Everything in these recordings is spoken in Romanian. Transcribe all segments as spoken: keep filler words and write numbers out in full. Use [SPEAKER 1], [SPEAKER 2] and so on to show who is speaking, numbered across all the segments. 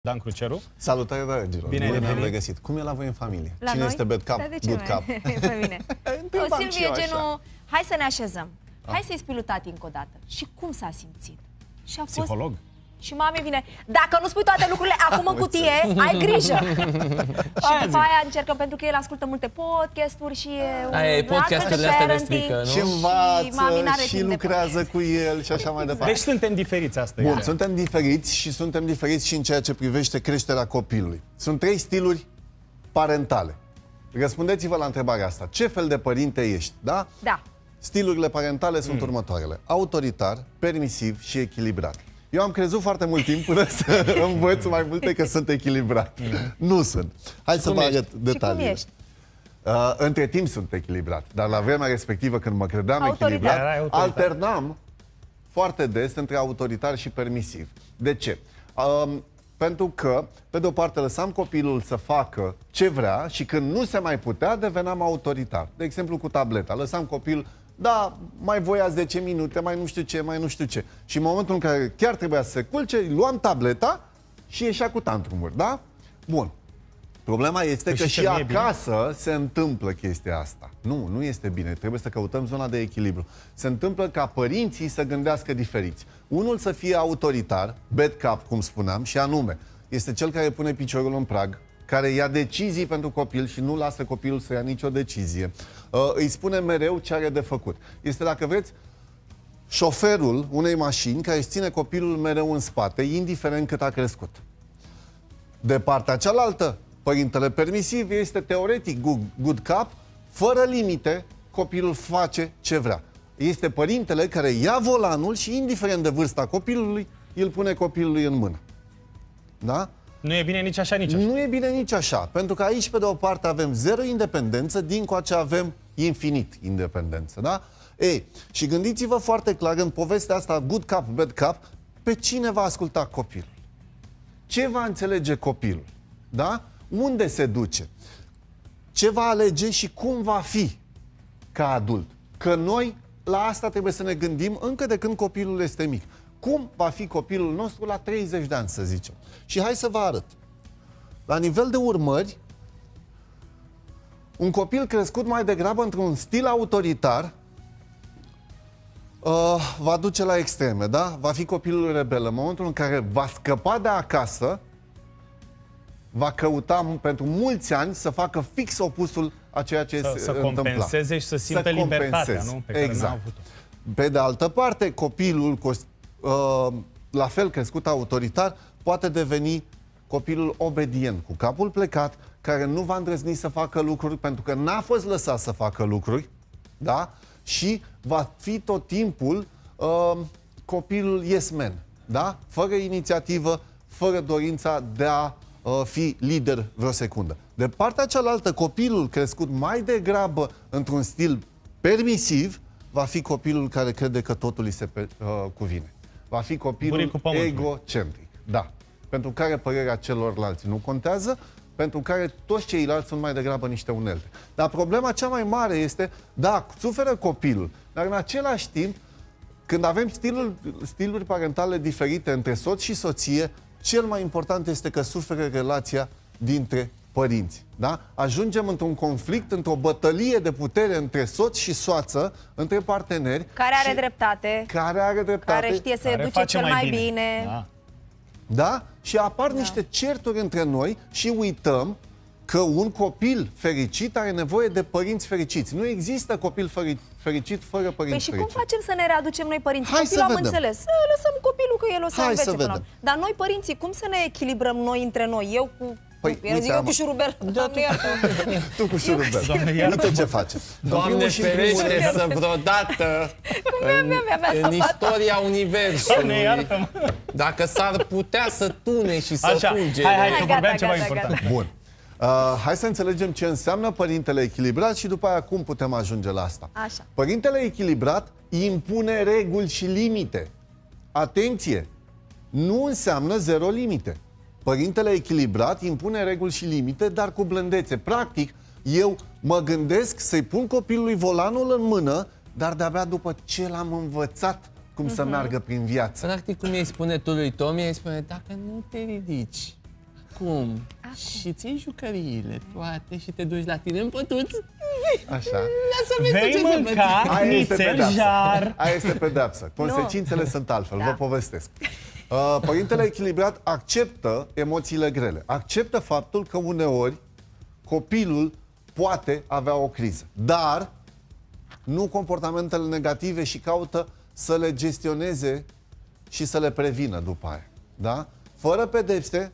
[SPEAKER 1] Dan Cruceru.
[SPEAKER 2] Salutare, dragilor!
[SPEAKER 1] Bine ai
[SPEAKER 2] ne-am
[SPEAKER 1] venit.
[SPEAKER 2] regăsit. Cum e la voi în familie?
[SPEAKER 3] La
[SPEAKER 2] Cine
[SPEAKER 3] noi?
[SPEAKER 2] este bad cap?
[SPEAKER 3] Da, de ce
[SPEAKER 2] Good cap?
[SPEAKER 3] Pe mine. O, Silvie e genul,
[SPEAKER 2] așa.
[SPEAKER 3] hai să ne așezăm. Hai să-i spui lui tati încă o dată. Și cum s-a simțit? Și a fost...
[SPEAKER 1] Psiholog.
[SPEAKER 3] Și mame vine, dacă nu spui toate lucrurile acum în cutie, ai grijă. Și după aia încercăm, pentru că el ascultă multe podcasturi și e
[SPEAKER 4] Aia e, podcasturile astea de strică, nu?
[SPEAKER 2] Și învață,
[SPEAKER 3] mami n-are
[SPEAKER 2] și
[SPEAKER 3] timp de
[SPEAKER 2] lucrează cu el și așa mai departe.
[SPEAKER 1] Deci suntem diferiți, asta
[SPEAKER 2] Bun,
[SPEAKER 1] e.
[SPEAKER 2] suntem diferiți și suntem diferiți și în ceea ce privește creșterea copilului. Sunt trei stiluri parentale. Răspundeți-vă la întrebarea asta. Ce fel de părinte ești? Da?
[SPEAKER 3] Da.
[SPEAKER 2] Stilurile parentale sunt mm. următoarele. Autoritar, permisiv și echilibrat. Eu am crezut foarte mult timp până să învăț mai multe că sunt echilibrat. Mm. Nu sunt. Hai și să vă arăt detaliile.
[SPEAKER 3] Și cum ești?
[SPEAKER 2] Uh, între timp sunt echilibrat, dar la vremea respectivă, când mă credeam
[SPEAKER 3] Autoritar.
[SPEAKER 2] echilibrat,
[SPEAKER 1] autoritar.
[SPEAKER 2] alternam foarte des între autoritar și permisiv. De ce? Uh, pentru că, pe de o parte, lăsam copilul să facă ce vrea și când nu se mai putea, deveneam autoritar. De exemplu, cu tableta. Lăsam copilul, da, mai voia zece minute, mai nu știu ce, mai nu știu ce. Și în momentul în care chiar trebuia să se culce, luam tableta și ieșea cu tantrumuri, da? Bun. Problema este
[SPEAKER 1] Păi
[SPEAKER 2] că
[SPEAKER 1] și
[SPEAKER 2] și
[SPEAKER 1] ce, nu e
[SPEAKER 2] acasă se întâmplă chestia asta. Nu, nu este bine. Trebuie să căutăm zona de echilibru. Se întâmplă ca părinții să gândească diferiți. Unul să fie autoritar, bad cap, cum spuneam, și anume, este cel care pune piciorul în prag, care ia decizii pentru copil și nu lasă copilul să ia nicio decizie. Uh, îi spune mereu ce are de făcut. Este, dacă vreți, șoferul unei mașini care își ține copilul mereu în spate, indiferent cât a crescut. De partea cealaltă, părintele permisiv este teoretic good, good cap, fără limite, copilul face ce vrea. Este părintele care ia volanul și, indiferent de vârsta copilului, îl pune copilului în mână. Da?
[SPEAKER 1] Nu e bine nici așa, nici așa.
[SPEAKER 2] Nu e bine nici așa, pentru că aici, pe de o parte, avem zero independență, dincoace avem infinit independență, da? Ei, și gândiți-vă foarte clar, în povestea asta, good cap, bad cap, pe cine va asculta copilul? Ce va înțelege copilul? Da? Unde se duce? Ce va alege și cum va fi ca adult? Că noi la asta trebuie să ne gândim încă de când copilul este mic. Cum va fi copilul nostru la treizeci de ani, să zicem? Și hai să vă arăt. La nivel de urmări, un copil crescut mai degrabă într-un stil autoritar uh, va duce la extreme, da? Va fi copilul rebel. În momentul în care va scăpa de acasă, va căuta pentru mulți ani să facă fix opusul a ceea ce
[SPEAKER 1] Să,
[SPEAKER 2] se
[SPEAKER 1] să
[SPEAKER 2] întâmpla.
[SPEAKER 1] compenseze și să simtă
[SPEAKER 2] Să
[SPEAKER 1] libertatea,
[SPEAKER 2] compenseze.
[SPEAKER 1] nu? Pe care
[SPEAKER 2] Exact.
[SPEAKER 1] n-a avut-o.
[SPEAKER 2] Pe de altă parte, copilul, uh, la fel crescut autoritar, poate deveni copilul obedient, cu capul plecat, care nu va îndrăzni să facă lucruri pentru că n-a fost lăsat să facă lucruri, da? Și va fi tot timpul uh, copilul yes man, da? Fără inițiativă, fără dorința de a uh, fi lider vreo secundă. De partea cealaltă, copilul crescut mai degrabă într-un stil permisiv, va fi copilul care crede că totul îi se uh, cuvine. Va fi copilul egocentric. Da. Pentru care părerea celorlalți nu contează, pentru care toți ceilalți sunt mai degrabă niște unelte. Dar problema cea mai mare este, da, suferă copilul, dar în același timp, când avem stiluri, stiluri parentale diferite între soț și soție, cel mai important este că suferă relația dintre părinți. Da? Ajungem într-un conflict, într-o bătălie de putere între soț și soață, între parteneri.
[SPEAKER 3] Care are dreptate.
[SPEAKER 2] Care are dreptate.
[SPEAKER 3] Care știe să
[SPEAKER 1] Care
[SPEAKER 3] educe
[SPEAKER 1] face
[SPEAKER 3] cel mai
[SPEAKER 1] bine.
[SPEAKER 3] bine.
[SPEAKER 1] Da.
[SPEAKER 2] Da? Și apar
[SPEAKER 3] Da.
[SPEAKER 2] niște certuri între noi și uităm că un copil fericit are nevoie de părinți fericiți. Nu există copil feri fericit fără părinți
[SPEAKER 3] Păi și
[SPEAKER 2] fericiți.
[SPEAKER 3] cum facem să ne readucem noi părinții?
[SPEAKER 2] Hai
[SPEAKER 3] Copilul
[SPEAKER 2] să
[SPEAKER 3] am
[SPEAKER 2] vedem.
[SPEAKER 3] înțeles. Să lăsăm copilul că el o să
[SPEAKER 2] Hai
[SPEAKER 3] învețe
[SPEAKER 2] să
[SPEAKER 3] până la
[SPEAKER 2] vedem.
[SPEAKER 3] urmă. Dar noi părinții, cum să ne echilibrăm noi între noi? Eu cu...
[SPEAKER 2] Păi,
[SPEAKER 3] eu zic
[SPEAKER 2] uite,
[SPEAKER 3] eu
[SPEAKER 2] am-
[SPEAKER 3] cu șurubel. Doamne iartă.
[SPEAKER 2] Tu cu șurubel.
[SPEAKER 1] Doamne, iartă-mă.
[SPEAKER 2] Uite ce face.
[SPEAKER 4] Doamne ferește să vreodată în,
[SPEAKER 3] mi-a mea
[SPEAKER 4] în
[SPEAKER 3] sapat.
[SPEAKER 4] istoria
[SPEAKER 1] Doamne,
[SPEAKER 4] Universului,
[SPEAKER 1] iartă-mă.
[SPEAKER 4] dacă s-ar putea să tune și să
[SPEAKER 1] Așa,
[SPEAKER 4] fuge.
[SPEAKER 1] hai, hai,
[SPEAKER 3] Hai,
[SPEAKER 1] că
[SPEAKER 3] gata,
[SPEAKER 1] vorbeam ceva
[SPEAKER 3] gata,
[SPEAKER 1] important.
[SPEAKER 3] gata.
[SPEAKER 2] Bun. Uh, hai să înțelegem ce înseamnă părintele echilibrat și după aia cum putem ajunge la asta.
[SPEAKER 3] Așa.
[SPEAKER 2] Părintele echilibrat impune reguli și limite. Atenție! Nu înseamnă zero limite. Părintele echilibrat impune reguli și limite, dar cu blândețe. Practic, eu mă gândesc să-i pun copilului volanul în mână, dar de-abia după ce l-am învățat cum uh-huh. să meargă prin viață.
[SPEAKER 4] Practic, cum îi spune tu lui Tomi, îi spune, dacă nu te ridici Acum. Și ții jucăriile toate și te duci la tine în pătuț.
[SPEAKER 2] Așa.
[SPEAKER 4] Lasă-mi să
[SPEAKER 1] Vei
[SPEAKER 4] ce să
[SPEAKER 1] mânca
[SPEAKER 2] Aia este
[SPEAKER 1] nițel
[SPEAKER 2] pedeapsă.
[SPEAKER 1] jar.
[SPEAKER 2] Aia este pedeapsă. Consecințele sunt altfel,
[SPEAKER 3] Da.
[SPEAKER 2] vă povestesc. Uh, Părintele echilibrat acceptă emoțiile grele. Acceptă faptul că uneori copilul poate avea o criză. Dar nu comportamentele negative și caută să le gestioneze și să le prevină după aia. Da? Fără pedepse,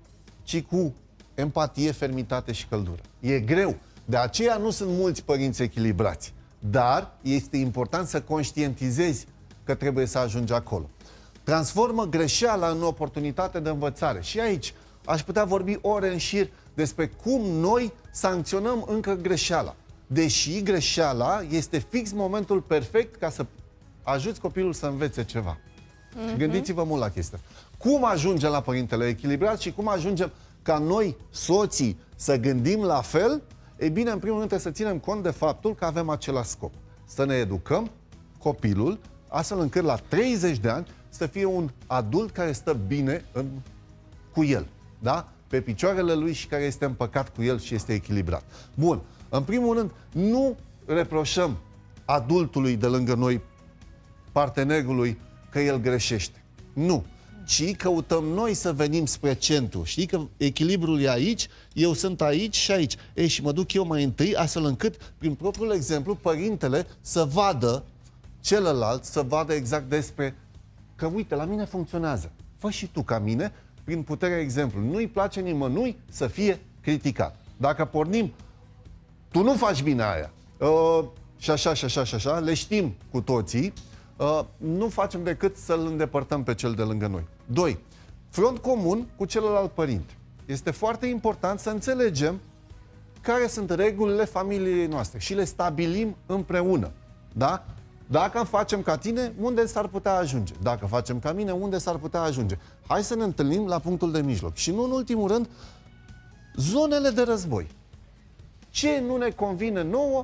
[SPEAKER 2] ci cu empatie, fermitate și căldură. E greu. De aceea nu sunt mulți părinți echilibrați. Dar este important să conștientizezi că trebuie să ajungi acolo. Transformă greșeala în oportunitate de învățare. Și aici aș putea vorbi ore în șir despre cum noi sancționăm încă greșeala. Deși greșeala este fix momentul perfect ca să ajuți copilul să învețe ceva. Mm-hmm. Gândiți-vă mult la chestia asta. Cum ajungem la părintele echilibrat și cum ajungem ca noi, soții, să gândim la fel? Ei bine, în primul rând trebuie să ținem cont de faptul că avem același scop. Să ne educăm copilul astfel încât la treizeci de ani să fie un adult care stă bine în, cu el. Da? Pe picioarele lui și care este împăcat cu el și este echilibrat. Bun. În primul rând, nu reproșăm adultului de lângă noi, partenerului, că el greșește. Nu. Ci căutăm noi să venim spre centru. Știi că echilibrul e aici, eu sunt aici și aici. Ei, și mă duc eu mai întâi, astfel încât, prin propriul exemplu, părintele să vadă celălalt, să vadă exact despre că, uite, la mine funcționează. Fă și tu ca mine, prin puterea exemplului. Nu-i place nimănui să fie criticat. Dacă pornim, tu nu faci bine aia, uh, și așa, și așa, și așa, le știm cu toții, uh, nu facem decât să-l îndepărtăm pe cel de lângă noi. Doi, front comun cu celălalt părinte. Este foarte important să înțelegem care sunt regulile familiei noastre și le stabilim împreună. Da? Dacă facem ca tine, unde s-ar putea ajunge? Dacă facem ca mine, unde s-ar putea ajunge? Hai să ne întâlnim la punctul de mijloc. Și nu în ultimul rând, zonele de război. Ce nu ne convine nouă,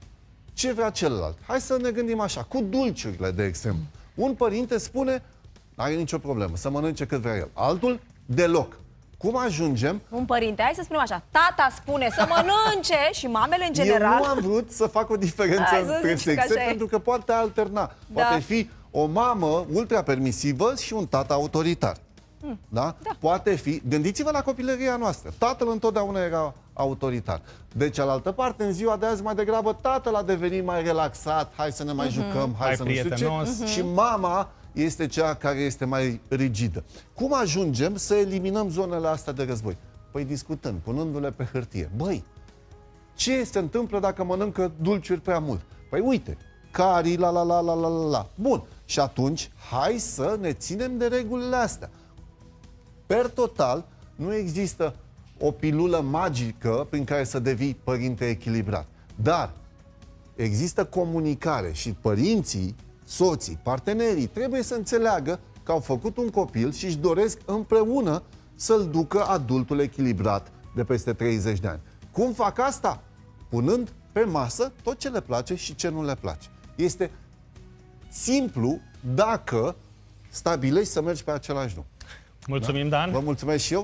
[SPEAKER 2] ce vrea celălalt. Hai să ne gândim așa, cu dulciurile, de exemplu. Un părinte spune, n-are nicio problemă, să mănânce cât vrea el. Altul, deloc. Cum ajungem?
[SPEAKER 3] Un părinte, hai să spunem așa, tata spune să mănânce și mamele în general.
[SPEAKER 2] Eu nu am vrut să fac o diferență
[SPEAKER 3] Hai să
[SPEAKER 2] între
[SPEAKER 3] zici că
[SPEAKER 2] sexe,
[SPEAKER 3] așa e.
[SPEAKER 2] pentru că poate alterna. Poate
[SPEAKER 3] Da.
[SPEAKER 2] fi o mamă ultra-permisivă și un tată autoritar.
[SPEAKER 3] Hmm.
[SPEAKER 2] Da? Da? Poate fi, gândiți-vă la copilăria noastră. Tatăl întotdeauna era autoritar. De cealaltă parte, în ziua de azi, mai degrabă tatăl a devenit mai relaxat, hai să ne mai jucăm, hai
[SPEAKER 1] Mai
[SPEAKER 2] să nu știu ce.
[SPEAKER 1] prietenos.
[SPEAKER 2] Și mama este cea care este mai rigidă. Cum ajungem să eliminăm zonele astea de război? Păi discutând, punându-le pe hârtie. Băi, ce se întâmplă dacă mănâncă dulciuri prea mult? Păi uite, cari, la la la la la la la. Bun, și atunci hai să ne ținem de regulile astea. Per total, nu există o pilulă magică prin care să devii părinte echilibrat. Dar există comunicare și părinții, soții, partenerii trebuie să înțeleagă că au făcut un copil și își doresc împreună să-l ducă adultul echilibrat de peste treizeci de ani. Cum fac asta? Punând pe masă tot ce le place și ce nu le place. Este simplu dacă stabilești să mergi pe același drum.
[SPEAKER 1] Mulțumim, Dan.
[SPEAKER 2] Vă mulțumesc și eu.